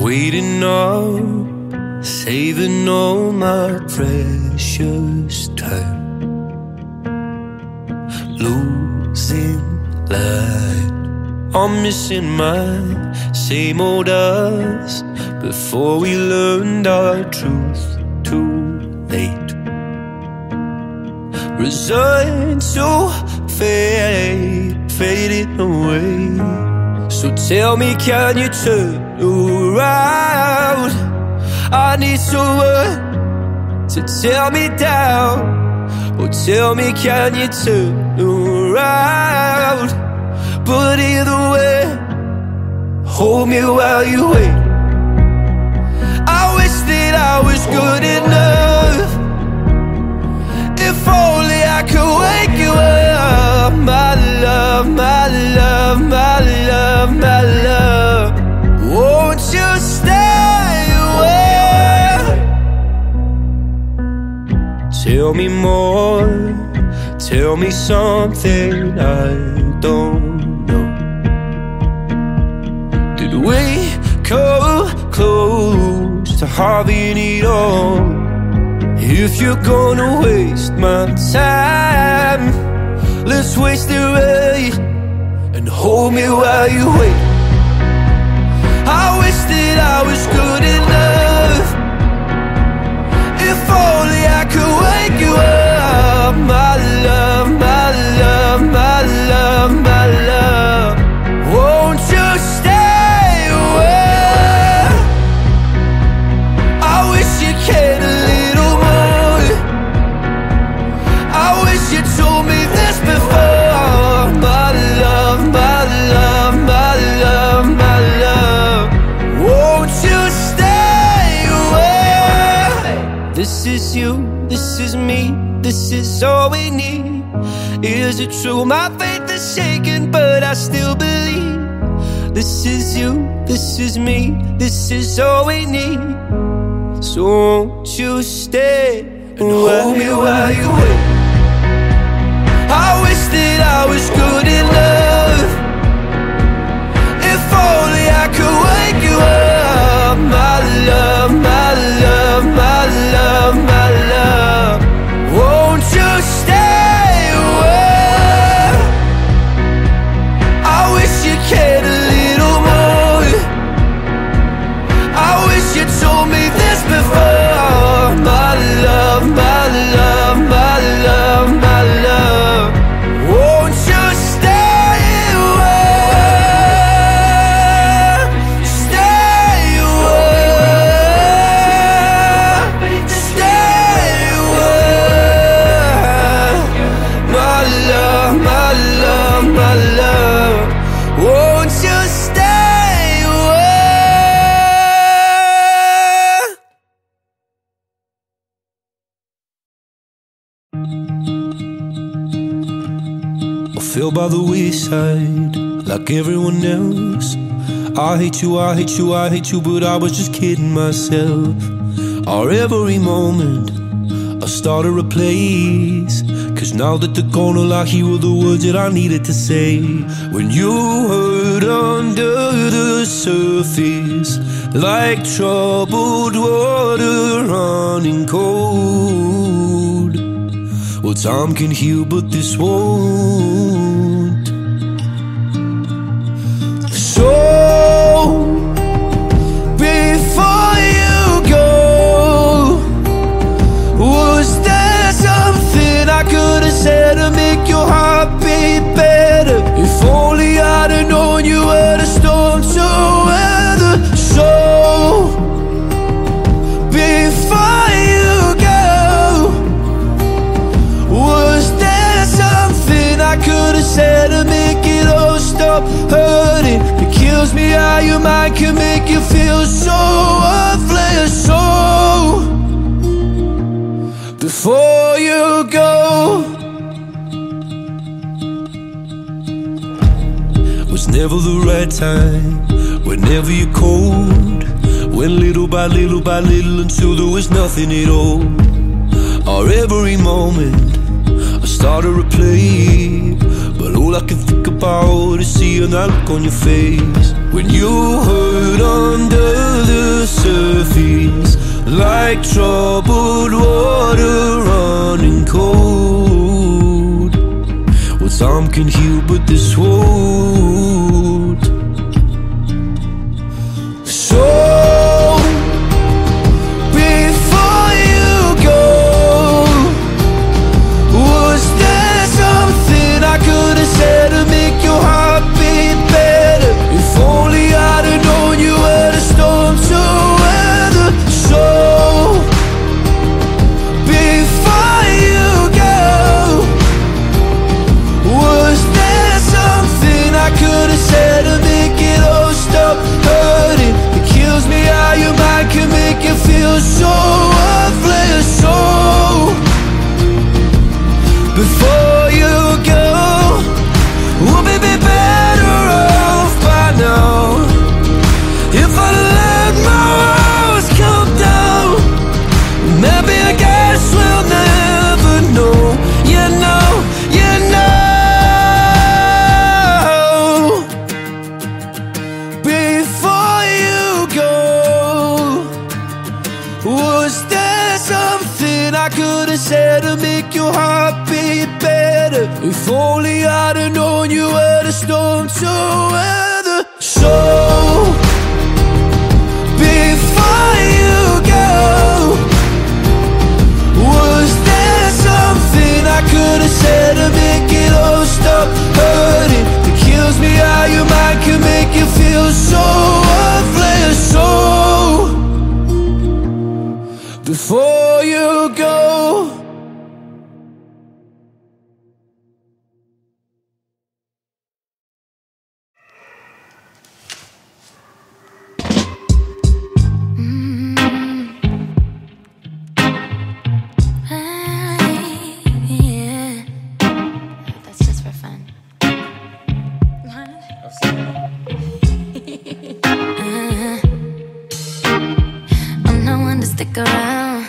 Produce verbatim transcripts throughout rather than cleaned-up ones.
Waiting up, saving all my precious time, losing light. I'm missing my same old us before we learned our truth too late. Resigned to fade, fading away. So tell me, can you turn around? I need someone to tear me down. Oh, tell me, can you turn around? But either way, hold me while you wait. I wish that I was good enough. If only I could wake you up. My love, my love, my love, my love, won't you stay away? Tell me more, tell me something I don't know. Did we come close to having it all? If you're gonna waste my time, let's waste it right and hold me while you wait. I wish that I was good enough. If only I could wake you up. My love, my love, my love, my love, won't you stay away? I wish you cared a little more. I wish you told me this before. My love, my love, my love, my love, won't you stay away? This is you, this is me, this is all we need. Is it true? My faith is shaken, but I still believe. This is you, this is me, this is all we need. So won't you stay and hold me while you wait? I wish that I was good enough. If only I could wake you up. My love, my love, my love, my love, won't you stay away? I wish you cared a little more. I wish you told me this before. My love, my love, my love, my love, won't you stay away? Stay away. Stay away. My love, my love, my love, won't you stay away? Fell by the wayside like everyone else. I hate you, I hate you, I hate you, but I was just kidding myself. Our every moment I started a place, cause now that they're gone, all I hear were the words that I needed to say. When you hurt under the surface, like troubled water running cold. Well, time can heal, but this won't. So, before you go, was there something I could have said to make your heart beat better? If only I'd have known you were the storm to weather. So, before you go, was there something I could have said to make it all stop hurting? It kills me how your mind can make you feel so worthless. So, before you go, was never the right time, whenever you're cold. Went little by little by little until there was nothing at all. Our every moment I started to play, but all I can think about is seeing that look on your face. When you hurt under the surface, like troubled water running cold. Well, time can heal, but this won't. So before you go, was there something I could have said to make your heart beat better? If only I'd have known you were the storm to weather. So before you go, was there something I could have said to make it all stop hurting? It kills me how your mind can make you feel so worthless. So before you go, we'll be better off by now. If I let my walls come down, maybe I guess we'll never know. You know, you know. Before you go, was there something I could have said to make your heart beat better? If only I'd have known you were the storm to weather. So before you go, was there something I could have said to make it all stop hurting? It kills me how your mind can make you feel so worthless. So before you go, around.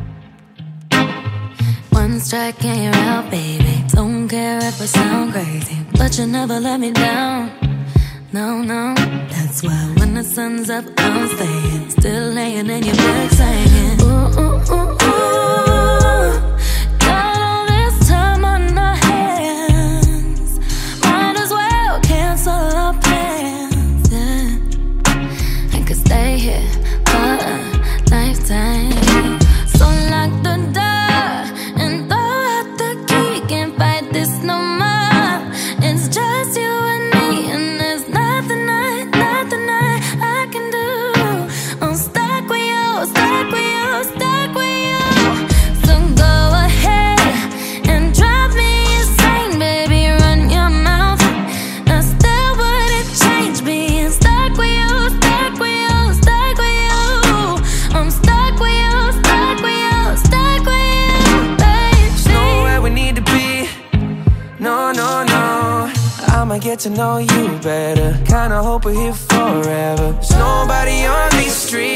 One strike and you're out, baby. Don't care if I sound crazy, but you never let me down. No, no. That's why when the sun's up, I'm staying, still laying in your bed singing. Ooh, ooh, ooh, ooh. Got all this time on our hands, might as well cancel our plans. Yeah. I could stay here for a lifetime. So lock the door and throw out the key. Can't fight this no more. It's just you and me, and there's nothing I, nothing I, I can do. I'm stuck with you, stuck with you, stuck with you. So go ahead and drive me insane, baby. Run your mouth. I still wouldn't change being stuck with you, stuck with you, stuck with you. I'm stuck with you, stuck with you, stuck with you, baby. There's nowhere we need to be. No, no, no. I'ma get to know you better. Kinda hope we're here forever. There's nobody on these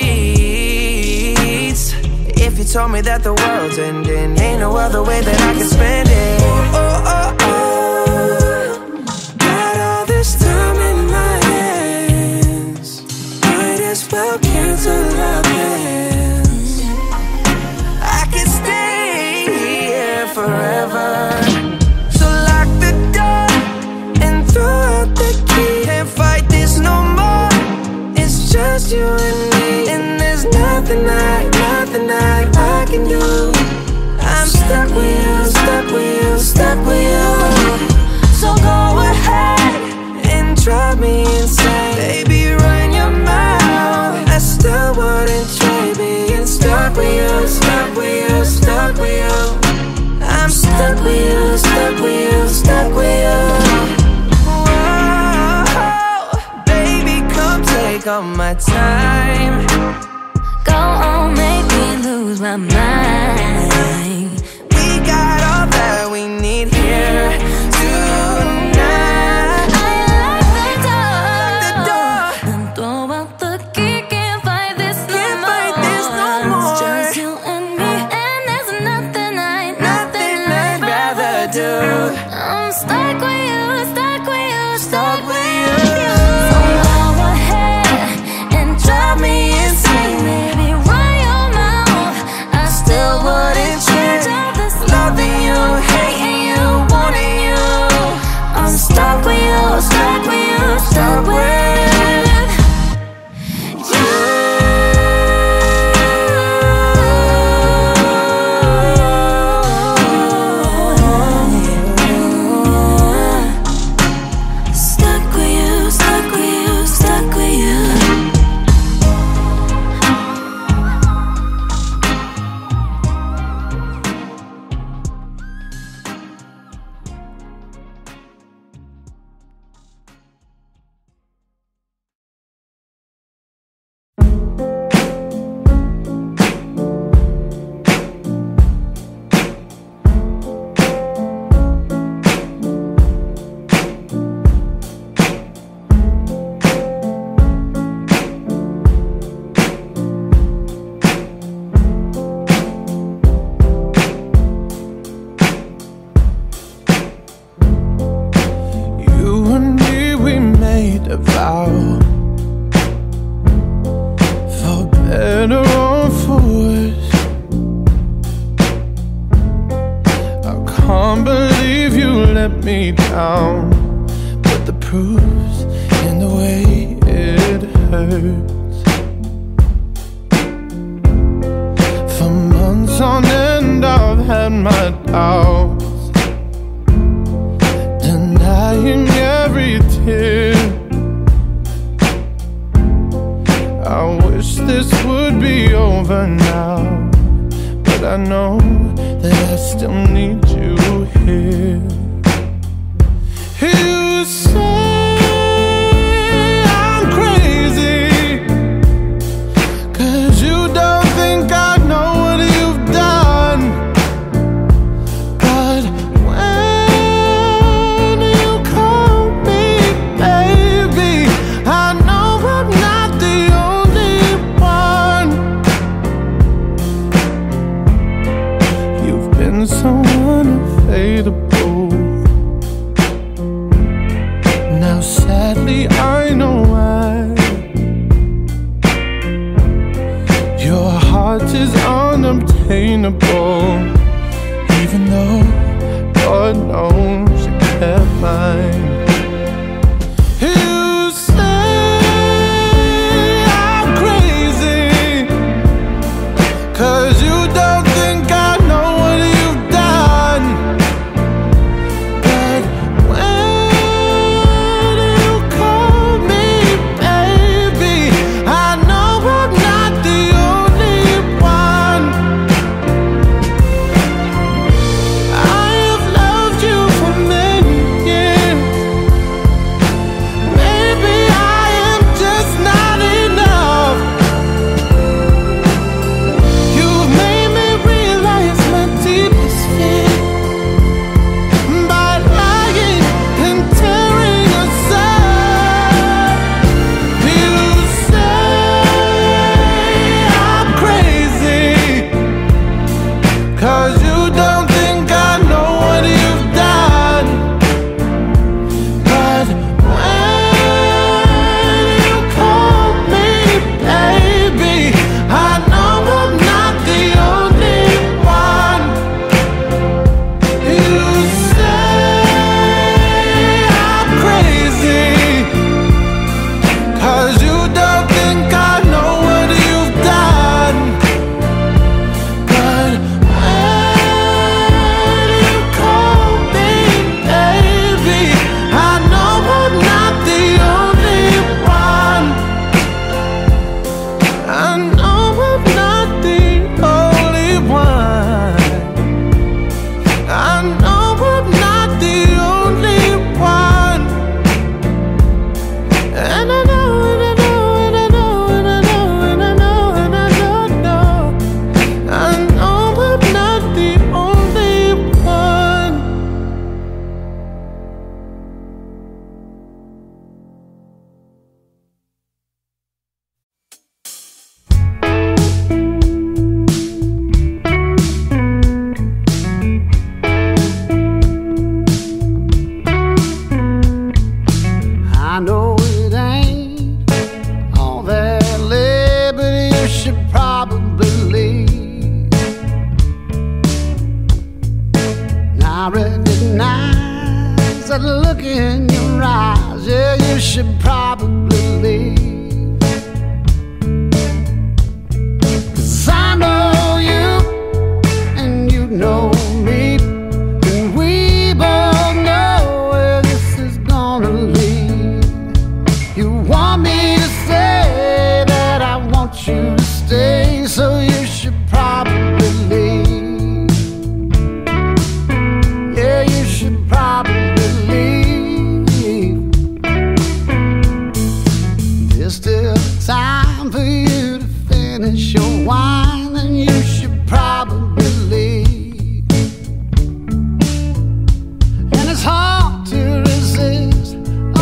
streets. If you told me that the world's ending, ain't no other way that I can spend it. Oh, oh, oh, oh. Got all this time in my hands, might as well cancel our plans. I could stay here forever. So lock the door and throw out the key. Can't fight this no more. It's just you and me, and there's nothing I, nothing I, I can do. I'm stuck with you, stuck with you, stuck with you. So go ahead and drive me insane, baby. Run your mouth. I still wouldn't trade being stuck with you, stuck with you, stuck with you. I'm stuck with you, stuck with you, stuck with you. Whoa, baby, come take all my time. Go on, make me lose my mind. We got all that we need here tonight. I lock the door, Lock the door and throw out the key. Can't fight this no Can't more. fight this no more. It's just you and me, and there's nothing I, nothing I'd rather do. I'm stuck with you, stuck with you, stuck with you. So go ahead and drive me insane. a vow. For better or for worse, I can't believe you let me down, but the proof's in the way it hurts. For months on end I've had my doubts, denying every tear. I wish this would be over now, but I know that I still need you here. You say I'm crazy, 'cause you don't think I know what you've done. But when you call me baby, I know I'm not the only one. You've been so unavailable. Now sadly I know why. Your heart is unobtainable, even though God knows you kept mine. You say I'm crazy, 'cause you don't think I know what you've done. But when you call me baby, I know I'm not the only one. I have loved you for many years. Maybe I am just not enough. You've made me realize my deepest fear by lying and tearing us up. You say I'm crazy, 'cause you don't think I know what you've done. But when you call me baby, I know I'm not the only one. You say I'm crazy, 'cause you don't think I know what you've done. But when you call me baby, I know I'm not the only one. I know I'm not the only one. I know I'm not the only one. And I know, and I know, and I know, and I know, and I know, and I don't know. I know I'm not the only one. I know it ain't all that lit, but you should probably leave. I recognize that look in your eyes. Yeah, you should probably leave. 'Cause I know you and you know me, and we both know where this is gonna lead. You want me to say that I want you to stay, so you should probably leave. Yeah, you should probably leave. There's still time for you to finish your wine, and you should probably leave. And it's hard to resist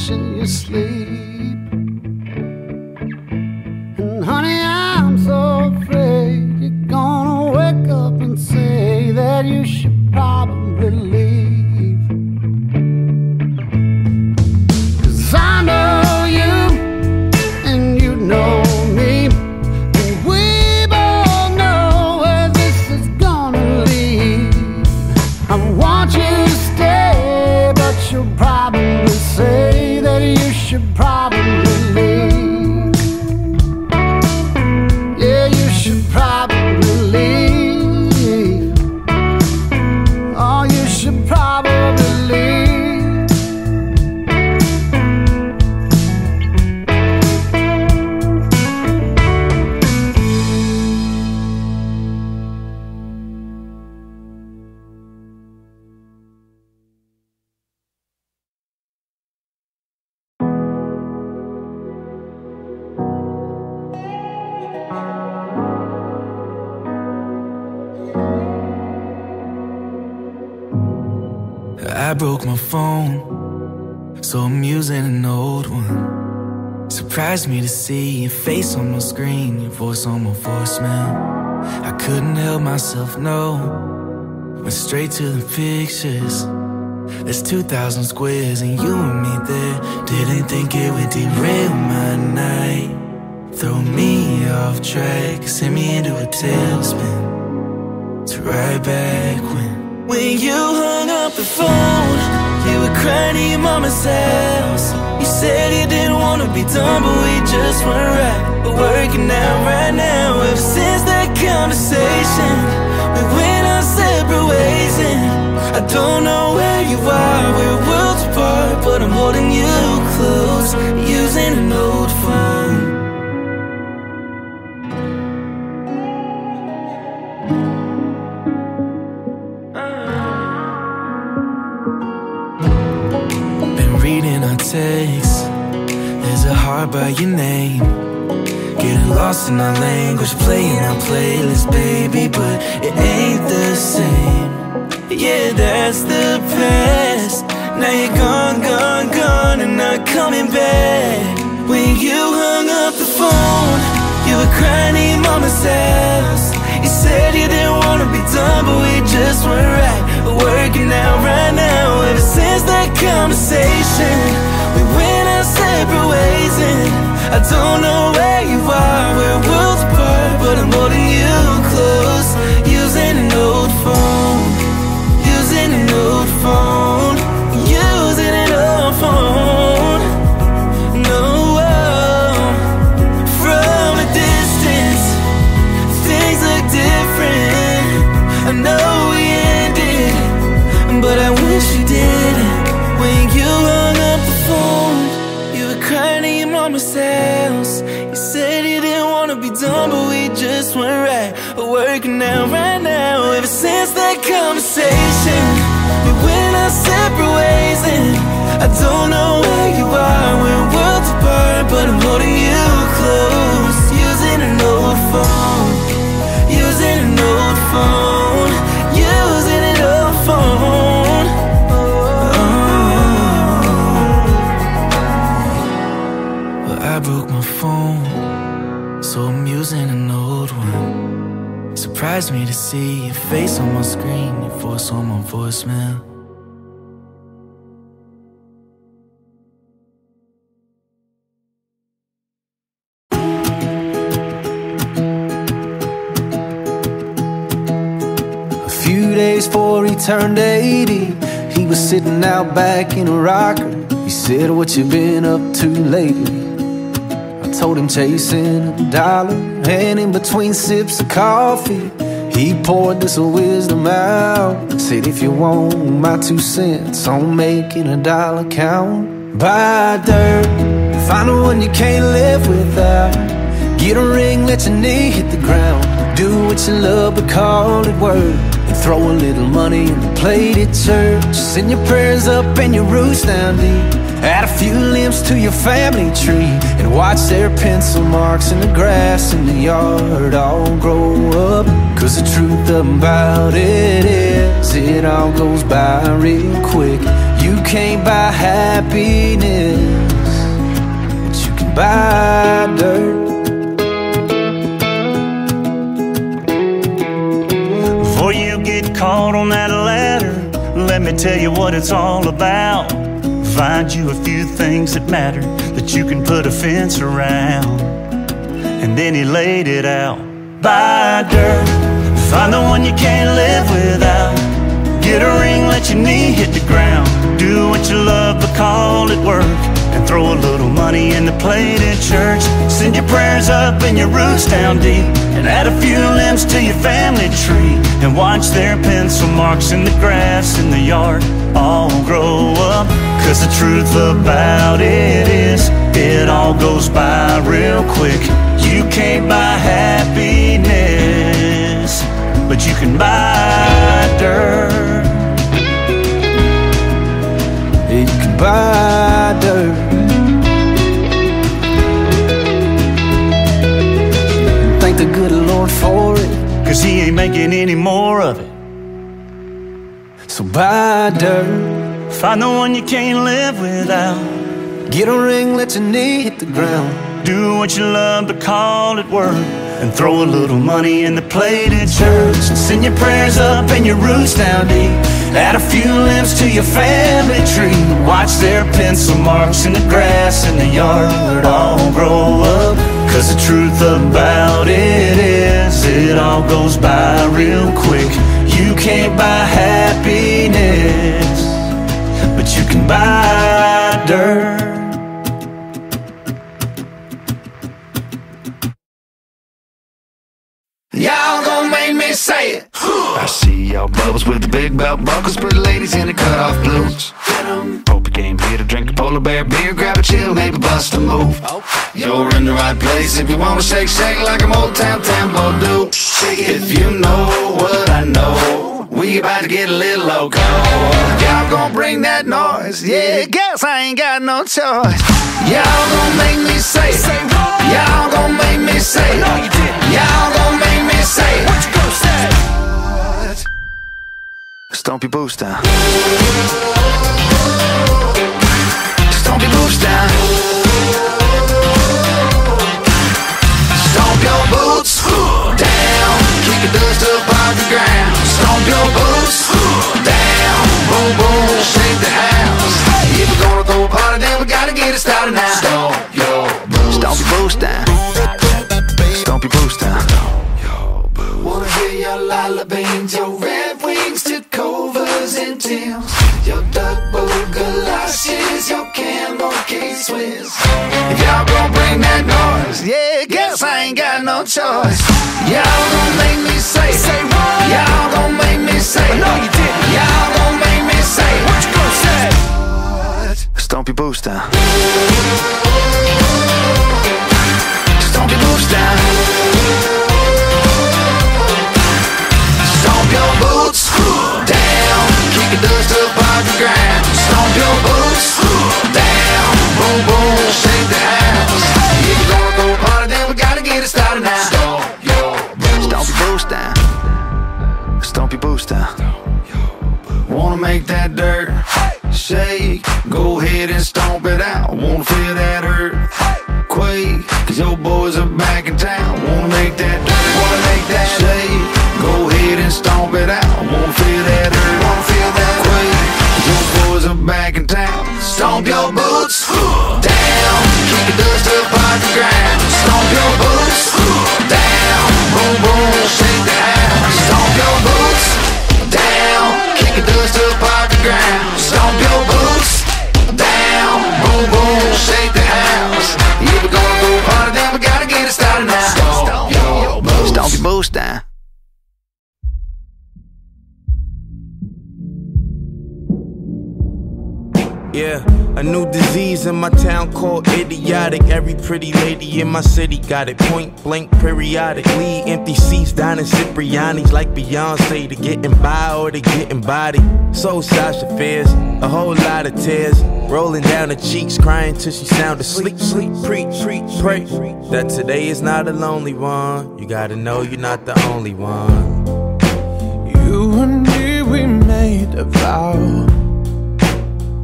watching you sleep. And honey, I'm so afraid you're gonna wake up and say that you should probably leave. 'Cause I know you and you know me, and we both know where this is gonna lead. I want you to stay, but you'll probably say that you should probably leave. Yeah, you should probably leave. Oh, you should probably leave. I broke my phone, so I'm using an old one. Surprised me to see your face on my screen, your voice on my voicemail. I couldn't help myself, no. Went straight to the pictures. There's two thousand squares and you and me there. Didn't think it would derail my night, throw me off track, send me into a tailspin. It's right back when When you hung up the phone, you were crying to your mama's house. You said you didn't want to be done, but we just weren't right. But working out right now. Ever since that conversation, we went our separate ways, and I don't know where you are. We're worlds apart, but I'm holding you close, using an old phone. Text. There's a heart by your name, getting lost in our language, playing our playlist, baby, but it ain't the same. Yeah, that's the past. Now you're gone, gone, gone, and not coming back. When you hung up the phone, you were crying in your mama's house. You said you didn't want to be done, but we just weren't right. We're working out right now. Ever since that conversation, we went our separate ways, and I don't know where you are. We're worlds apart, but I'm holding you close, using an old phone, using an old phone, using an old phone. No, from a distance, things look different. I know we ended, but I wish you didn't. When you hung up the phone, you were crying in your mama's house. You said you didn't want to be done, but we just weren't right. We're working out right now. Ever since that conversation, we went our separate ways, and I don't know where you are. We're worlds apart, but I'm holding you close, using an old phone, using an old phone, using an old phone. I broke my phone, so I'm using an old one. Surprised me to see your face on my screen, your voice on my voicemail. A few days before he turned eighty, he was sitting out back in a rocker. He said, "What you been up to lately?" Told him chasing a dollar, and in between sips of coffee, he poured this wisdom out. Said, "If you want my two cents on making a dollar count, buy dirt, find the one you can't live without. Get a ring, let your knee hit the ground. Do what you love, but call it work. And throw a little money in the plate at church. Send your prayers up and your roots down deep. Add a few limbs to your family tree, and watch their pencil marks in the grass in the yard all grow up. Cause the truth about it is, it all goes by real quick. You can't buy happiness, but you can buy dirt. Before you get caught on that ladder, let me tell you what it's all about. Find you a few things that matter that you can put a fence around. And then he laid it out. Buy dirt, find the one you can't live without. Get a ring, let your knee hit the ground. Do what you love, but call it work. And throw a little money in the plate at church. Send your prayers up and your roots down deep. And add a few limbs to your family tree. And watch their pencil marks in the grass in the yard all grow up. Cause the truth about it is, it all goes by real quick. You can't buy happiness, but you can buy dirt. You can buy dirt. Thank the good Lord for it, cause he ain't making any more of it. So buy dirt. Find the one you can't live without. Get a ring, let your knee hit the ground. Do what you love, but call it work. And throw a little money in the plate at church. And send your prayers up and your roots down deep. Add a few limbs to your family tree. Watch their pencil marks in the grass in the yard all grow up. Cause the truth about it is, it all goes by real quick. You can't buy happiness, but you can buy dirt. Y'all gon' make me say it. I see y'all bubbles with the big belt buckles, pretty ladies in the cutoff blues. Hope you came here to drink a polar bear beer, grab a chill, maybe bust a move. You're in the right place if you wanna shake, shake like I'm old town Tambo do. If you know what I know, we about to get a little loco. Y'all gon' bring that noise, yeah, guess I ain't got no choice. Y'all gon' make me say it. Y'all gon' make me say it. Y'all gon' make me say it. What you gon' say? What? Stomp your boots down. Stomp your boots down. Stomp your boots down. Kick the dust up off the ground. Stomp your boots down. Boom, boom, shake the house. If we're gonna throw a party, then we gotta get it started now. Stomp your boots. Stomp your boots down. Stomp your boots down. Wanna hear your lullabies, your red wings to covers and Tims, your double galoshes, your camel case swiss. If y'all gon' bring that noise, yeah, guess I ain't got no choice. Y'all gon' make me say, say what? Y'all gon' make me say, no you didn't. Y'all gon' make me say, what you gon' say? What? Stomp your boots down. Stomp your boots down. Stomp your boots down. Kick the dust up off the ground. Stomp your boots down. Boom, boom, shake the house. If you're gonna go party, then we gotta get it started now. Stomp your boots. Stomp your boots down. Stomp your boots down. Wanna make that dirt shake? Go ahead and stomp it out. Wanna feel that hurt quake? Cause your boys are back in town. Wanna make that dirt, wanna make that shake? Go ahead and stomp it out. Wanna feel that hurt, wanna feel that quake? Cause your boys are back in town. Stomp your boots down. Kick the dust up off the ground. Stomp your boots down. Boom, boom, shake the house. Stomp your boots down. Kick the dust up off the ground. Stomp your boots down. Boom, boom, shake the house. If we're gonna go party, then we gotta get it started now. Stomp your boots. Stomp your boots down. Yeah, a new disease in my town called idiotic. Every pretty lady in my city got it point blank periodically. Empty seats down in Cipriani's like Beyonce. To getting by or to getting body. So Sasha fears, a whole lot of tears rolling down her cheeks, crying till she sound asleep. Sleep, preach, preach, pray that today is not a lonely one. You gotta know you're not the only one. You and me, we made a vow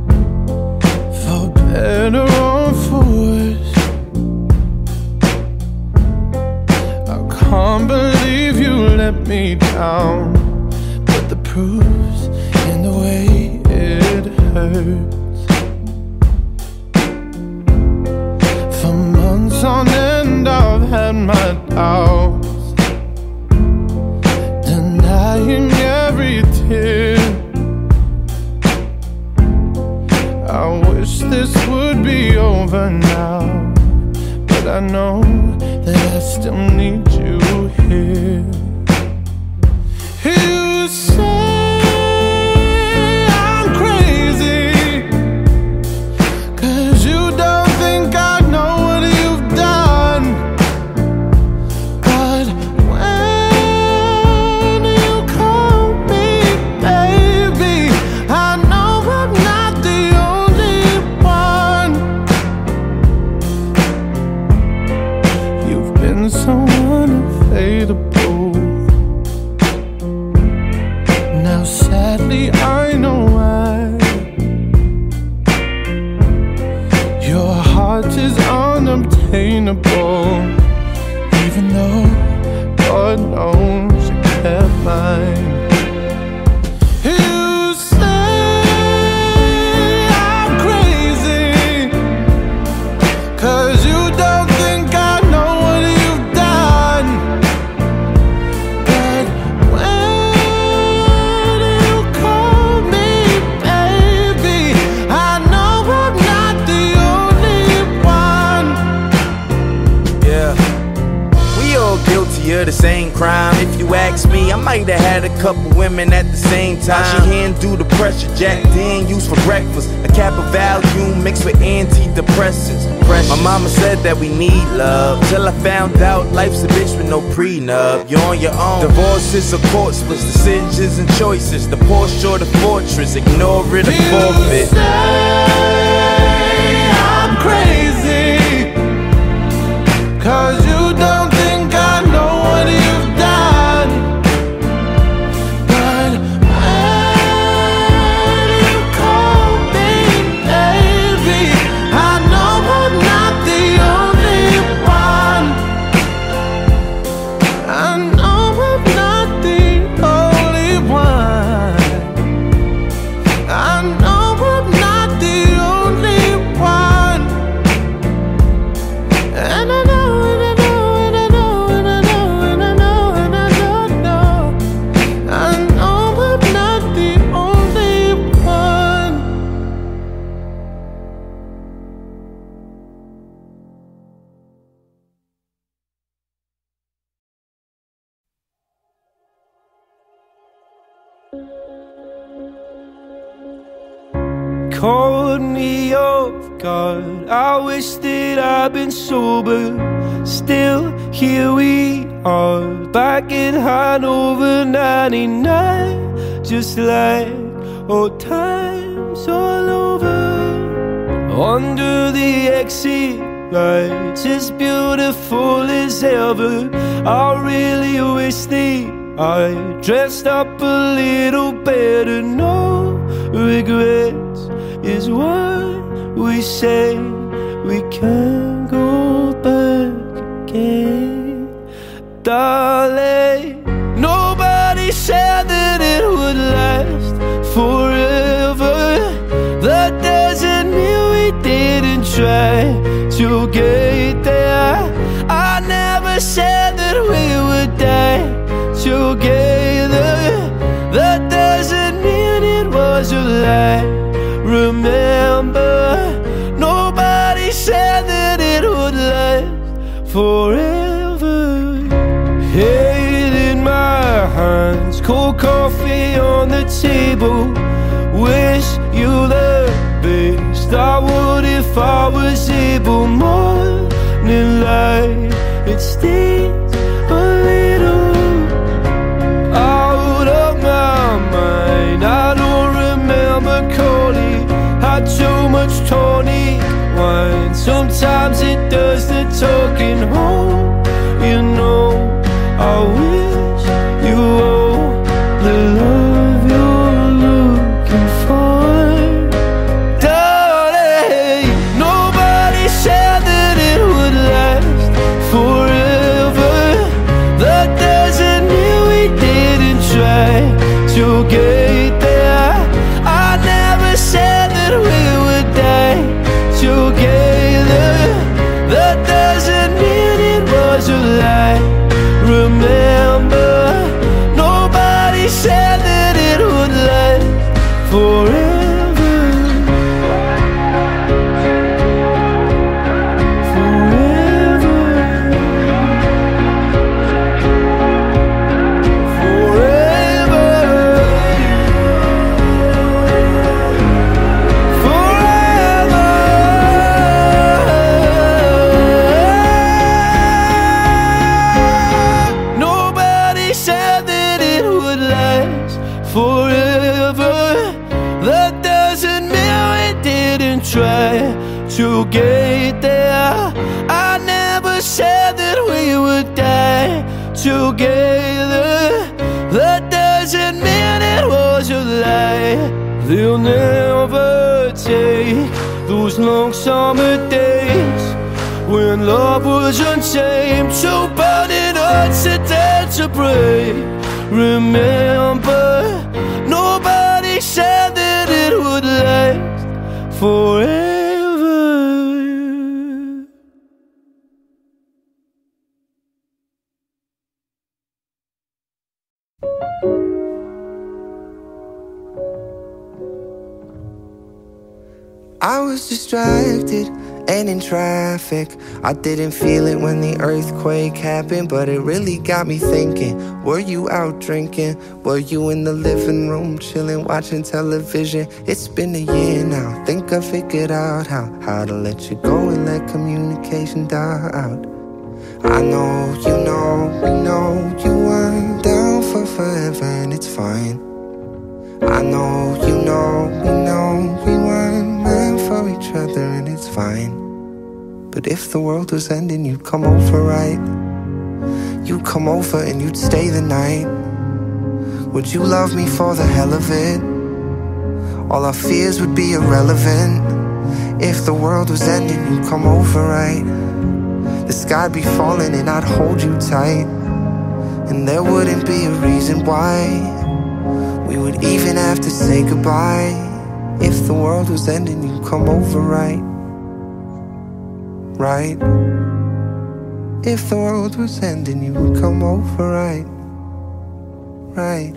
better or for worse. I can't believe you let me down, but the proof's in the way it hurts. For months on end I've had my doubts, denying every tear. I wish this would be over now, but I know that I still need you here. You say I'm crazy, 'cause you don't think I know what you've done. But when you call me baby, I know I'm not the only one. You've been so unavailable. Now sadly I know why. Your heart is unobtainable, even though God knows you kept mine. You say I'm crazy, 'cause you don't think I know what you've done. But when you call me baby, I know I'm not the only one. Yeah, we all guilty of the same crime. If you ask me, I might have had a couple women at the same time. She handle the pressure, Jack Dan used for breakfast, a cap of Valium mixed with antidepressants. My mama said that we need love, till I found out life's a bitch with no prenup. You're on your own. Divorces or court splits, decisions and choices. The Porsche or the fortress, ignore it or forfeit. You say I'm crazy, 'cause you don't think I know what you've done. But when you call me baby, I know I'm not the only one. I know I'm not the only one. I know I'm not the only one. And I know, and I know, and I know, and I know, and I know, and I don't know. I know I'm not the only one. Caught me off guard. I wish that I'd been sober. Still, here we are, back in Hanover ninety-nine, just like old times all over. Under the exit lights, as beautiful as ever. I really wish that I dressed up a little better. No regrets is what we say. We can't go back again, darling. Nobody said that it would last forever. That doesn't mean we didn't try to get there. I never said that we would die together. That doesn't mean it was a lie. Remember, nobody said that it would last forever. Head in my hands, cold coffee on the table. Wish you the best. I would if I was able. Morning light, it stings a little. Out of my mind, I don't remember calling. Had too much tonic wine. Sometimes it does the talking home. You know, I wish you all the love you're looking for. Darling, to get there. I never said that we would die together. That doesn't mean it was a lie. Remember, nobody said that it would last forever. To get there, I never said that we would die together. That doesn't mean it was a lie. They'll never take those long summer days when love was untamed, so burning hearts a dead to break. Remember, nobody said that it would last forever. I was distracted and in traffic. I didn't feel it when the earthquake happened, but it really got me thinking. Were you out drinking? Were you in the living room chilling, watching television? It's been a year now. Think I figured out how How to let you go and let communication die out. I know, you know, we know you weren't down for forever, and it's fine. I know, you know, we know we weren't meant for each other, and it's fine. But if the world was ending, you'd come over, right? You'd come over and you'd stay the night. Would you love me for the hell of it? All our fears would be irrelevant. If the world was ending, you'd come over, right? The sky'd be falling and I'd hold you tight, and there wouldn't be a reason why we would even have to say goodbye. If the world was ending, you'd come over, right? Right? If the world was ending, you would come over, right? Right?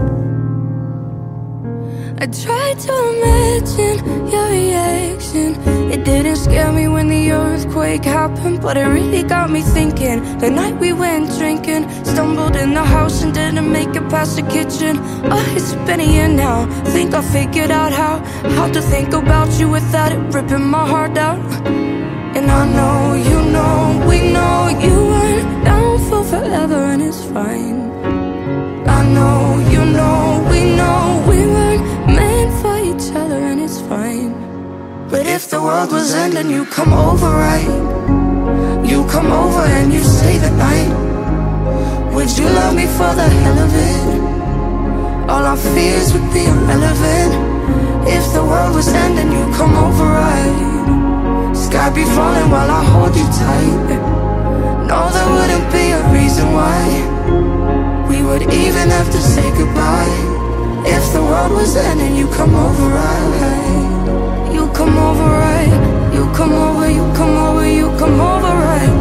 I tried to imagine your reaction. It didn't scare me when the earthquake happened, but it really got me thinking. The night we went drinking, stumbled in the house and didn't make it past the kitchen. Oh, it's been a year now. Think I figured out how How to think about you without it ripping my heart out. And I know, you know, we know you weren't down for forever, and it's fine. I know, you know, we know we weren't meant for each other, and it's fine. But if the world was ending, you come over, right? You come over and you stay the night. Would you love me for the hell of it? All our fears would be irrelevant. If the world was ending, you come over, right? Sky be falling while I hold you tight. No, there wouldn't be a reason why we would even have to say goodbye. If the world was ending, you come over, right? You come over, right? You come over, you come over, you come over, right?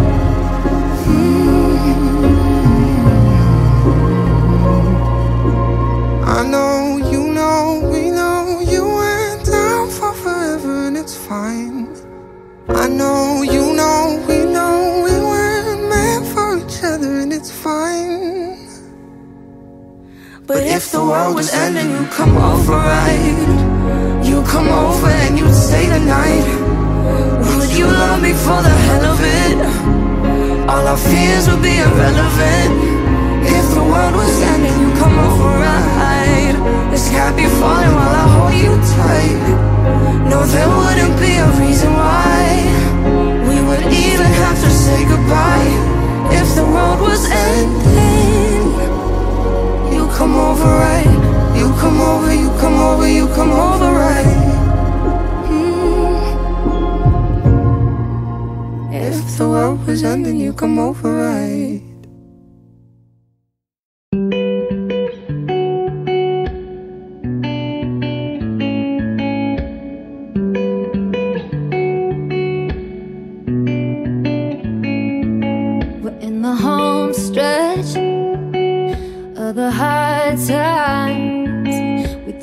Mm-hmm. I know, you know, we know you went down for forever, and it's fine. I know, you know, we know we weren't meant for each other, and it's fine. But if the world was ending, you come over, right? You come over and you'd stay the night. Would you love me for the hell of it? All our fears would be irrelevant. If the world was ending, you come over, right? The sky be falling while I hold you tight. No, there wouldn't be a reason why we would even have to say goodbye. If the world was ending, you come over, right? You come over, you come over, you come over, right? Mm. If the world was ending, you come over, right?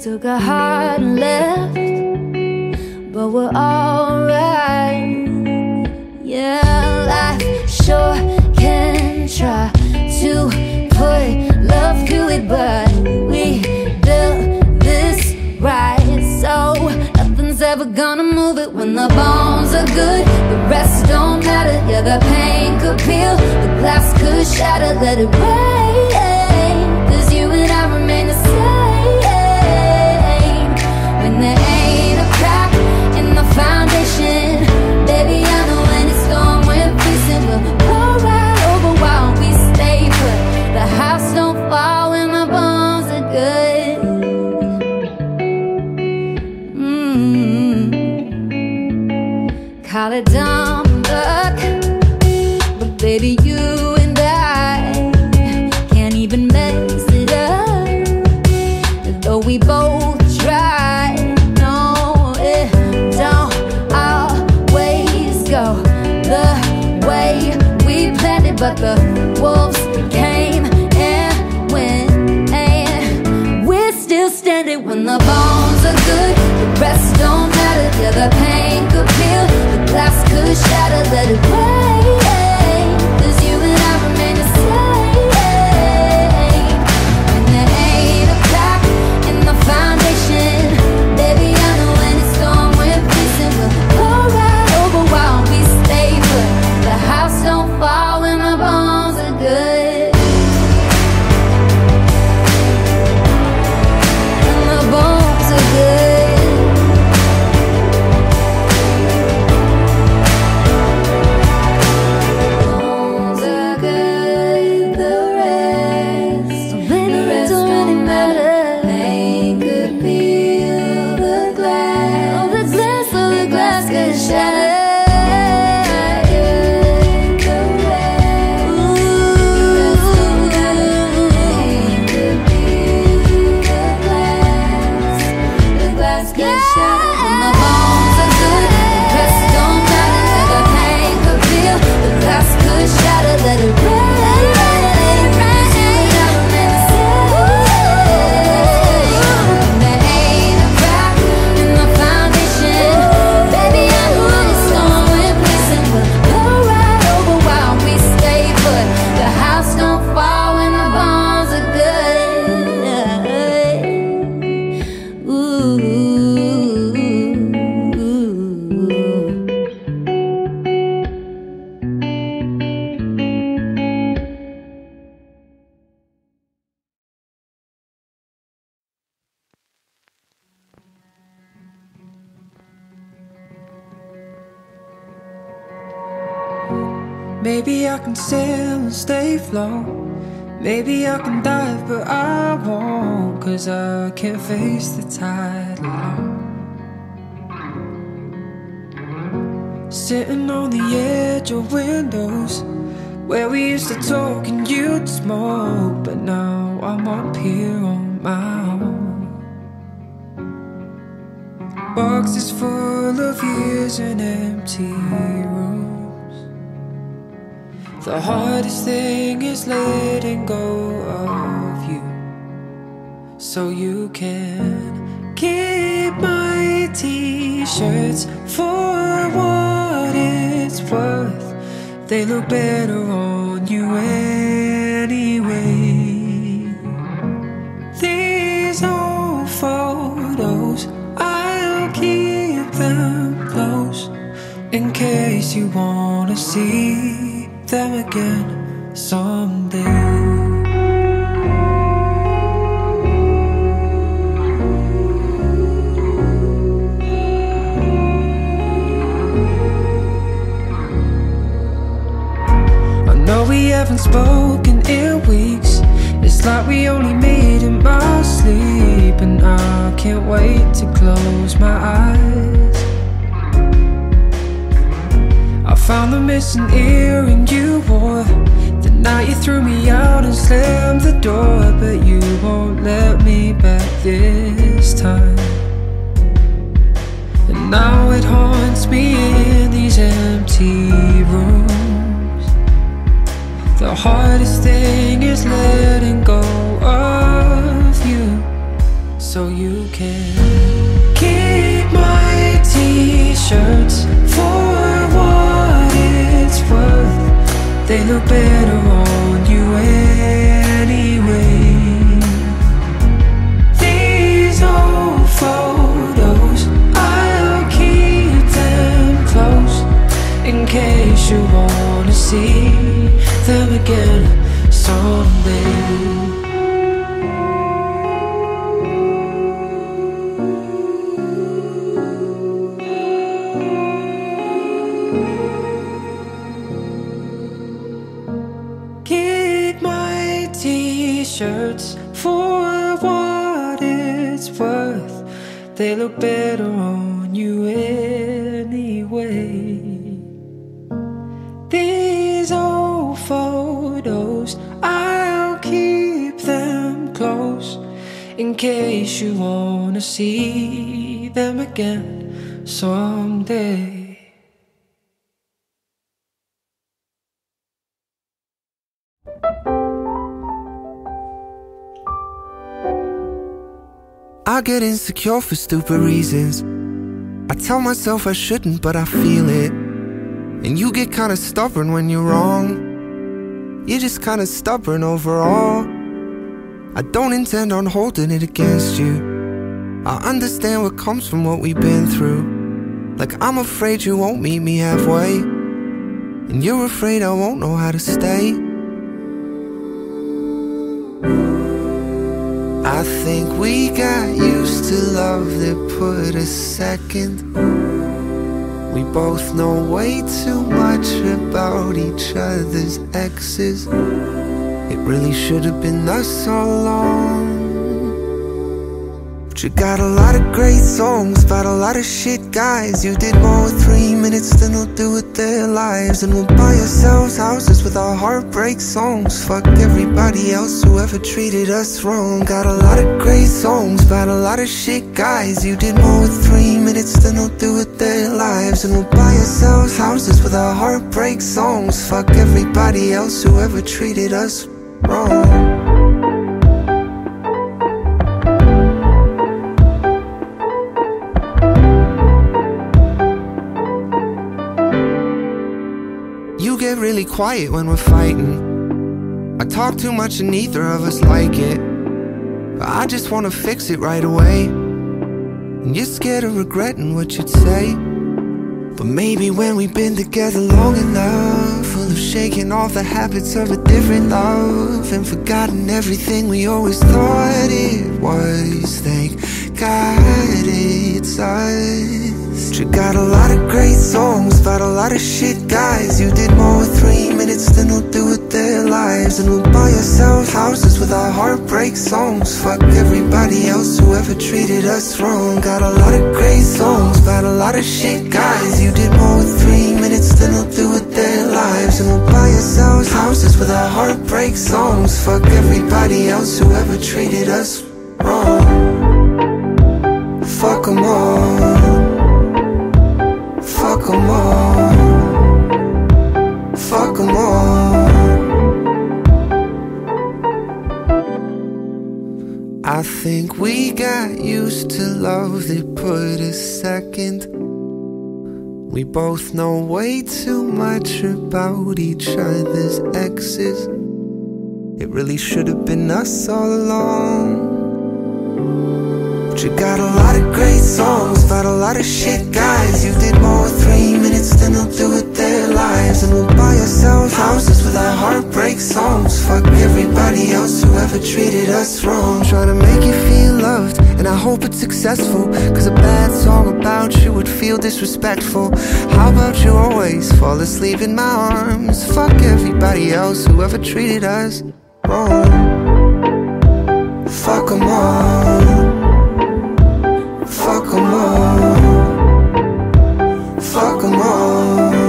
took our heart and left, but we're alright. Yeah, life sure can try to put love through it, but we built this right, so nothing's ever gonna move it. When the bones are good, the rest don't matter. Yeah, the pain could peel, the glass could shatter. Let it rain, 'cause you and I remain the same. When there ain't a crack in the foundation, baby, I know when it's storm we're facing, we'll go right over while we stay put. The house don't fall when the bones are good. Mm-hmm. Call it dumb luck, but baby, you and I can't even mess it up, though we both try. No, it don't always go the way we planned it, but the wolves came and went, and we're still standing. When the bones are good, the rest don't matter. Yeah, the pain could peel, the glass could shatter. Let it rain, 'cause you and I remain the same. When there ain't a crack in the foundation, baby, I know when it's storm we're facing, we'll go right over while we stay put. The house don't fall when the bones are good. When the bones are good. Bones are good, the rest, the rest don't matter. Pain could peel the glass, oh the glass, oh the glass could shatter. Let it rain, there ain't a crack in the foundation, baby, I know when it's storm we're facing, we'll go right over while we stay put. The house don't fall when the bones are good. Ooh. Maybe I can sail and stay afloat. Maybe I can dive, but I won't, 'cause I can't face the tide alone. Sitting on the edge of windows where we used to talk and you'd smoke, but now I'm up here on my own. Boxes full of years and empty rooms. The hardest thing is letting go of you, so you can keep my t-shirts for what it's worth. They look better on you anyway. These old photos, I'll keep them close in case you wanna see them again someday. I know we haven't spoken in weeks. It's like we only meet in my sleep, and I can't wait to close my eyes. I found the missing earring you wore the night you threw me out and slammed the door, but you won't let me back this time. And now it haunts me in these empty rooms. The hardest thing is letting go of you, so so you can keep my t-shirts for what it's worth. They look better on you anyway. These old photos, I'll keep them close in case you wanna see them again someday. T-shirts for what it's worth. They look better on you anyway. These old photos, I'll keep them close in case you wanna see them again someday. I get insecure for stupid reasons. I tell myself I shouldn't, but I feel it. And you get kinda stubborn when you're wrong. You're just kinda stubborn overall. I don't intend on holding it against you. I understand what comes from what we've been through. Like I'm afraid you won't meet me halfway, and you're afraid I won't know how to stay. I think we got used to love that put us second. We both know way too much about each other's exes. It really should have been us all along. But you got a lot of great songs about a lot of shit guys. You did more with three minutes than we'll do with their lives. And we'll buy ourselves houses with our heartbreak songs. Fuck everybody else who ever treated us wrong. Got a lot of great songs about a lot of shit guys. You did more with three minutes than we'll do with their lives. And we'll buy ourselves houses with our heartbreak songs. Fuck everybody else who ever treated us wrong. You get really quiet when we're fighting. I talk too much and neither of us like it, but I just wanna fix it right away. And you're scared of regretting what you'd say. But maybe when we've been together long enough, full of shaking off the habits of a different love, and forgotten everything we always thought it was. Thank God it's us. You got a lot of great songs about a lot of shit guys. You did more with three minutes than we'll do with their lives. And we'll buy ourselves houses with our heartbreak songs. Fuck everybody else who ever treated us wrong. Got a lot of great songs about a lot of shit guys. You did more with three minutes than we'll do with their lives. And we'll buy ourselves houses with our heartbreak songs. Fuck everybody else who ever treated us wrong. Fuck them all. Fuck them all. Fuck them all. I think we got used to love that put us second. We both know way too much about each other's exes. It really should have been us all along. But you got a lot of great songs about a lot of shit guys. You did more with three minutes than we'll do with their lives. And we'll buy ourselves houses with our heartbreak songs. Fuck everybody else who ever treated us wrong. Trying to make you feel loved, and I hope it's successful, cause a bad song about you would feel disrespectful. How about you always fall asleep in my arms? Fuck everybody else who ever treated us wrong. Fuck them all. Fuck them all. Fuck them all.